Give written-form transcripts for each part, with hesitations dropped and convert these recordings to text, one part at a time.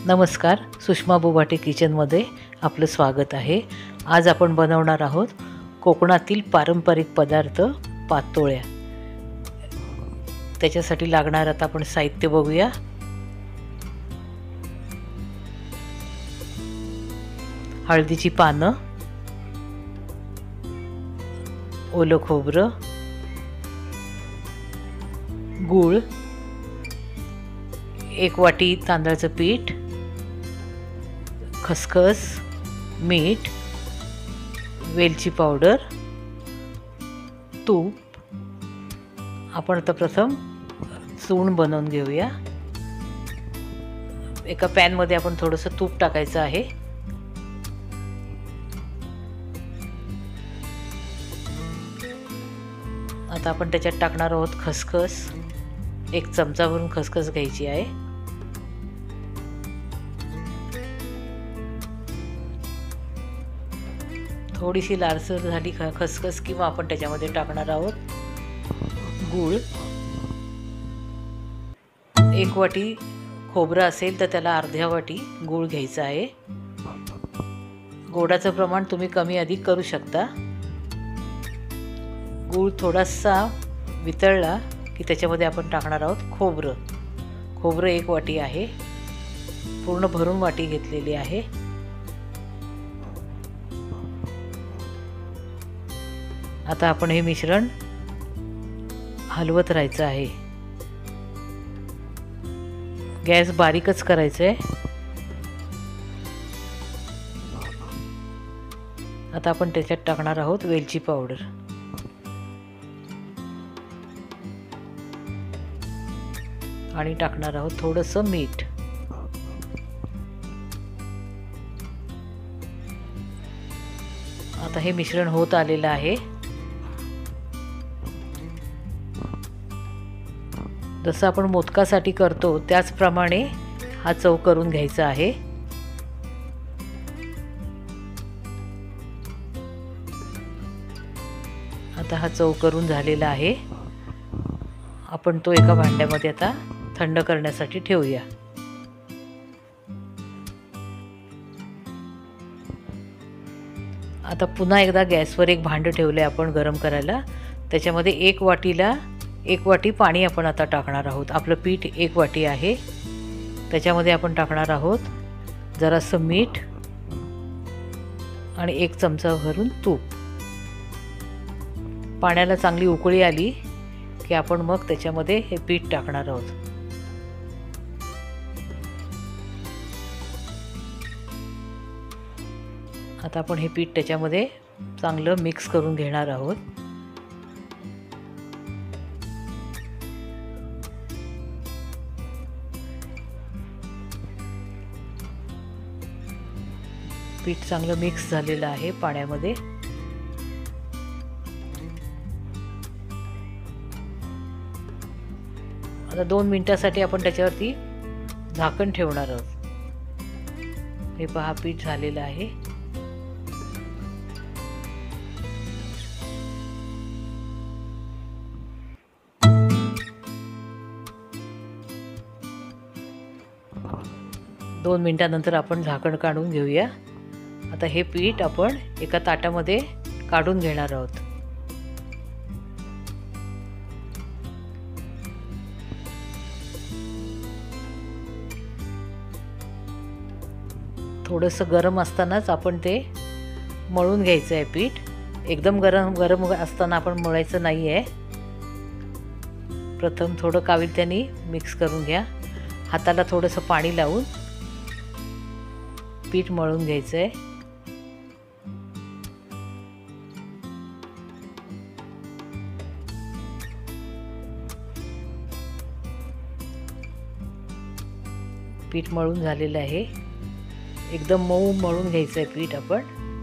नमस्कार, सुषमा बोभाटे किचनमध्ये आपलं स्वागत आहे। आज आपण बनवणार आहोत कोकणातील पारंपरिक पदार्थ पातोळ्या। त्याच्यासाठी लागणार आता आपण साहित्य बघूया। हळदीची पानं, ओलं खोबरं, गूळ, 1 वाटी तांदळाचं पीठ, खसखस, मीठ, वेलची पावडर, तूप। आपण आता प्रथम चूर्ण बनवून घेऊया। एका पॅन मध्ये आपण थोडंसं तूप टाकायचं आहे। आता आपण त्याच्यात टाकणार आहोत खसखस। 1 चमचा भरून खसखस घ्यायची आहे। थोडीशी लालसर झाली खसखस किंवा आपण त्याच्यामध्ये टाकणार आहोत गूळ। 1 वाटी खोबरं असेल तर त्याला अर्ध्या वाटी गूळ घ्यायचा आहे। गोडाचं प्रमाण तुम्ही कमी अधिक करू शकता। गूळ थोडासा वितळला की त्याच्यामध्ये आपण टाकणार आहोत खोबरं। खोबरं 1 वाटी आहे, पूर्ण भरून वाटी घेतलेली आहे। आता आपण हे मिश्रण हलवत राहायचं आहे। गॅस बारीकच करायचा आहे। आता आपण त्याच्यात टाकणार आहोत वेलची पावडर आणि टाकणार आहोत थोडंसं मीठ। आता हे मिश्रण होत आलेलं आहे। जसं आपण मोदकासाठी करतो त्याचप्रमाणे हा चव करून घ्यायचा आहे। आता हा चव करून झालेला आहे। आपण तो एका भांड्यामध्ये आता थंड करण्यासाठी ठेवूया। आता पुन्हा एकदा गॅसवर एक भांडं ठेवले आपण गरम करायला। त्याच्यामध्ये 1 वाटी पाणी आपण आता टाकणार आहोत। आपलं पीठ 1 वाटी आहे, त्याच्यामध्ये आपण टाकणार आहोत जरासं मीठ आणि 1 चमचा भरून तूप। पाण्याला चांगली उकळी आली की आपण मग त्याच्यामध्ये हे पीठ टाकणार आहोत। आता आपण हे पीठ त्याच्यामध्ये चांगलं मिक्स करून घेणार आहोत। पीठ चांगलं मिक्स झालेलं आहे पाण्यामध्ये। आता 2 मिनिटांसाठी आपण त्याच्यावरती झाकण ठेवणार आहोत। हे पहा, पीठ झालेलं आहे। दोन मिनिटांनंतर आपण झाकण काढून घेऊया। आता हे पीठ आपण एका ताटामध्ये काढून घेणार आहोत। थोडंसं गरम असतानाच आपण ते मळून घ्यायचं आहे पीठ। एकदम गरम असताना आपण मळायचं नाही आहे। प्रथम थोडं कावित्याने मिक्स करून घ्या। हाताला थोडंसं पाणी लावून पीठ मळून घ्यायचं आहे। पीठ मळून झालेलं आहे। एकदम मऊ मळून घ्यायचं आहे पीठ आपण।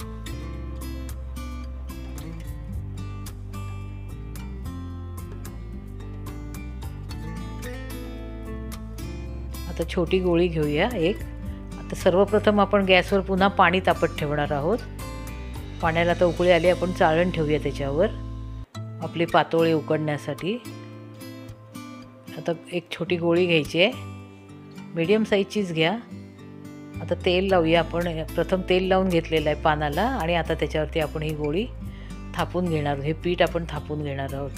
आता छोटी गोळी घेऊया एक। आता सर्वप्रथम आपण गॅसवर पुन्हा पाणी तापत ठेवणार आहोत। पाण्याला आता उकळी आली, आपण चाळण ठेवूया त्याच्यावर आपले पातोळे उकडण्यासाठी। आता एक छोटी गोळी घ्यायची आहे, मीडियम साईजचीच घ्या, आता तेल लावूया आपण. प्रथम तेल लावून घेतलेलं आहे पानाला आणि आता त्याच्यावरती आपण ही गोळी थापून घेणार आहोत. हे पीठ आपण थापून घेणार आहोत.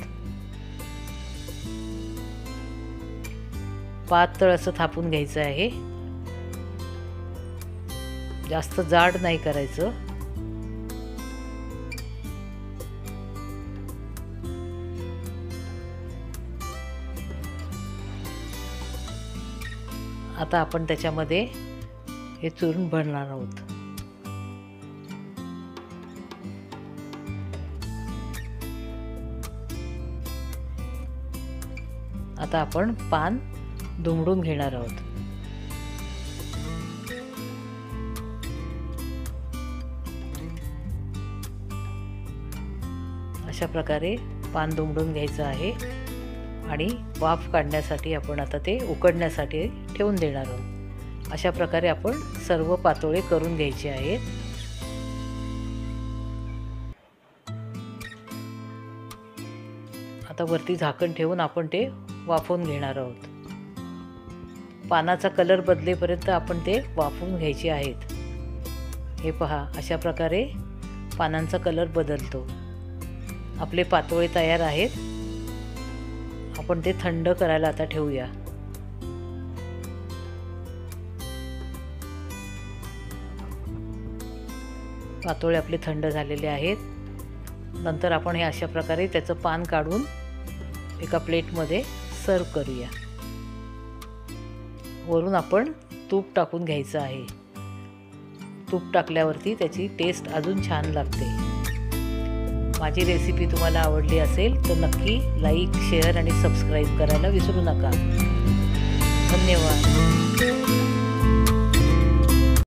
पातळ असं थापून घ्यायचं आहे. जास्त जाड नाही करायचं. आता आपण त्याच्यामध्ये हे चूर्ण भरणार आहोत. आता आपण पान दुमडून घेणार आहोत. अशा प्रकारे पान दुमडून घ्यायचं आहे आणि वाफ काढण्यासाठी आपण आता ते उकडण्यासाठी ठेवून देणार आहोत. अशा प्रकारे आपण सर्व पातोळे करून घ्यायचे आहेत. आता वरती झाकण ठेवून आपण ते वाफवून घेणार आहोत. पानाचा कलर बदलेपर्यंत आपण ते वाफवून घ्यायचे आहेत. हे पहा, अशा प्रकारे पानांचा कलर बदलतो. आपले पातोळे तयार आहेत. आपण ते थंड करायला आता ठेवूया. पातोळे आपले थंड झालेले आहेत. नंतर आपण हे अशा प्रकारे त्याचं पान काढून एका प्लेटमध्ये सर्व करूया. वरून आपण तूप टाकून घ्यायचं आहे. तूप टाकल्यावरती त्याची टेस्ट अजून छान लागते. माझी रेसिपी तुम्हाला आवडली असेल तर नक्की लाईक, शेअर आणि सबस्क्राईब करायला विसरू नका. धन्यवाद.